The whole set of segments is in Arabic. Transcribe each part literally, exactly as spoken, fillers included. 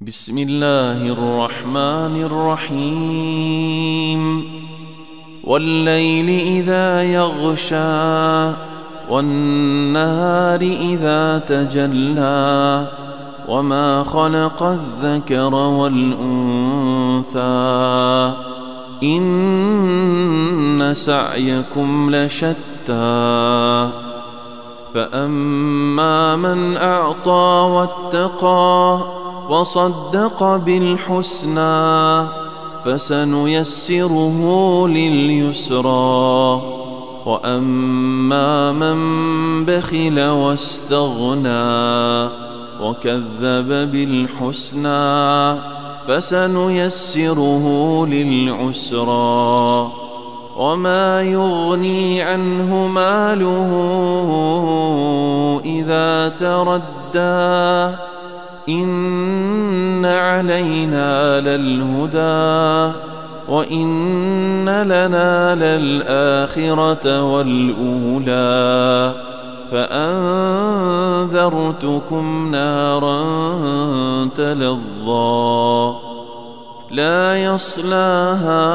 بسم الله الرحمن الرحيم والليل إذا يغشى والنهار إذا تجلى وما خلق الذكر والأنثى إن سعيكم لشتى فأما من أعطى واتقى وصدق بالحسنى فسنيسره لليسرى وأما من بخل واستغنى وكذب بالحسنى فسنيسره للعسرى وما يغني عنه ماله إذا تردى إن علينا للهدى وإن لنا للآخرة والأولى فأنذرتكم نارا تلظى لا يصلاها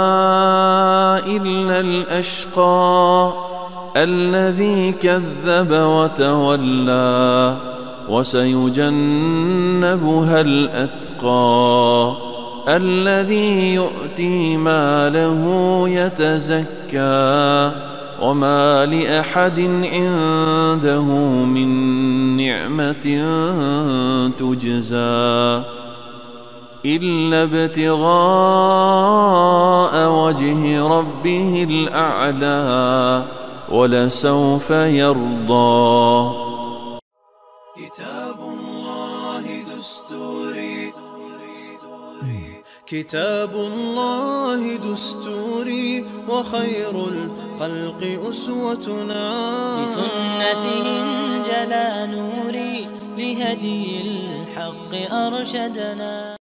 إلا الأشقى الذي كذب وتولى وسيجنبها الأتقى الذي يؤتي ماله يتزكى وما لأحد عنده من نعمة تجزى إلا ابتغاء وجه ربه الأعلى ولسوف يرضى. كتاب الله دستوري كتاب الله دستوري وخير الخلق أسوتنا بسنته انجلى نوري لهدي الحق أرشدنا.